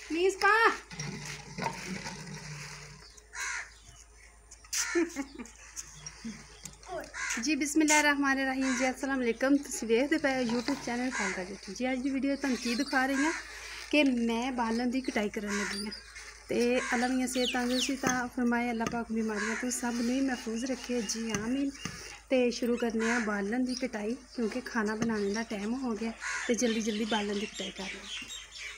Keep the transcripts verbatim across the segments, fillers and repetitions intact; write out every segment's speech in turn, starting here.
Please पा जी बिस्मिल्लाहिर्रहमानिर्रहीम जी अस्सलाम वालेकुम। तुसीं देखदे पे यूट्यूब चैनल खालदा जट्टी जी। अज दी वीडियो तुहानूं की दिखा रही हूँ कि मैं बालन की कटाई करन लगी हाँ। तो अल्लाह दियां सेहत तंदुरुस्ती ता फरमाए अल्लाह पाक बीमारियां तो सब नहीं महफूज रखे जी आमीन। तो शुरू करने हैं बालन की कटाई क्योंकि खाना बनाने का टाइम हो गया तो जल्दी जल्दी बालन की कटाई कर लें।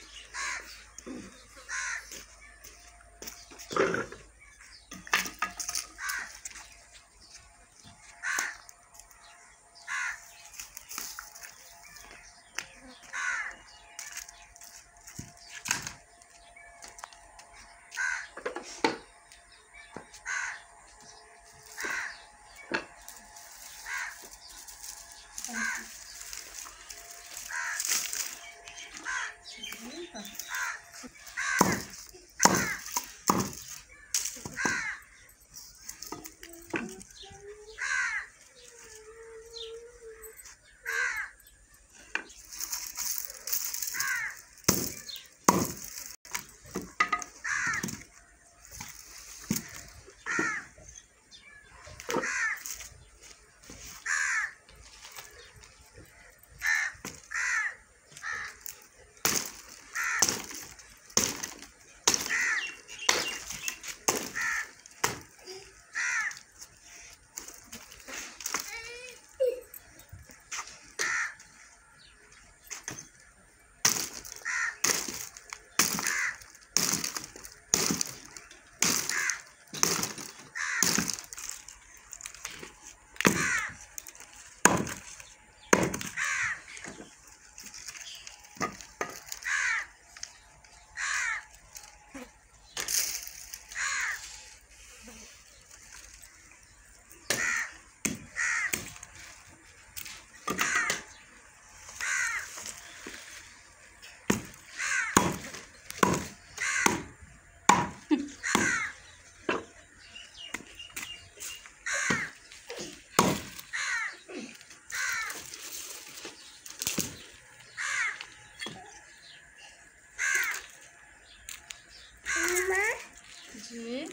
जी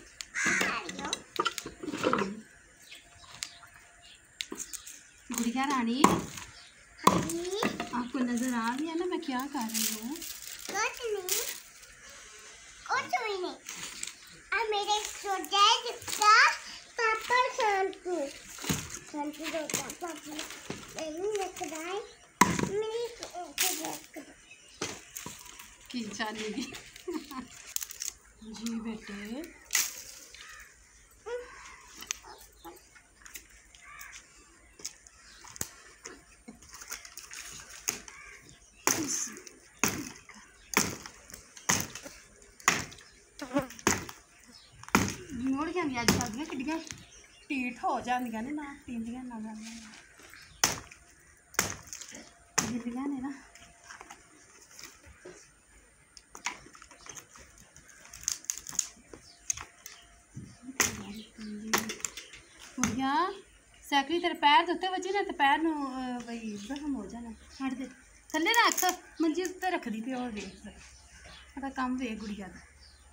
गुड़िया रानी आपको नजर आ रही है ना मैं क्या कर रही हूँ? कुछ नहीं, कुछ भी नहीं। अब मेरे प्रोजेक्ट का पापा शैम्पू शैम्पू दो पापा मैंने लगाई मेरी प्रोजेक्ट की चलेगी जी बेटे। मोड़ जानियां अज कल किड्डियां ढीठ हो जांदियां ने ना पींदियां ना गिल्लियां ने ना। कुड़िया सैकली तेरे पैर के उत्ते वजी ना तो पैर नूं बई जख्म हो जाना। हट दे थल्ले रख मंजी उत्ते रखदी पई और वेख काम वेख गुड़िया दा।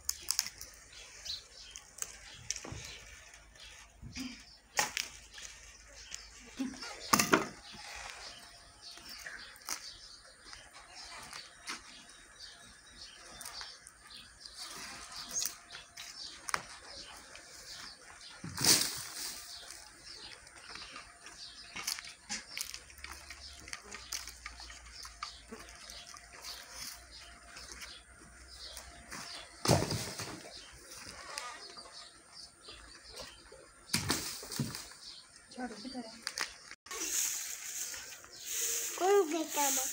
कौन देखता है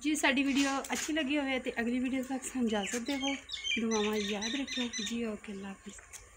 जी साडी वीडियो अच्छी लगी हो तो अगली वीडियो तक समझा सकते हो। दुआवां याद रखो जी। ओके अल्लाह हाफिज़।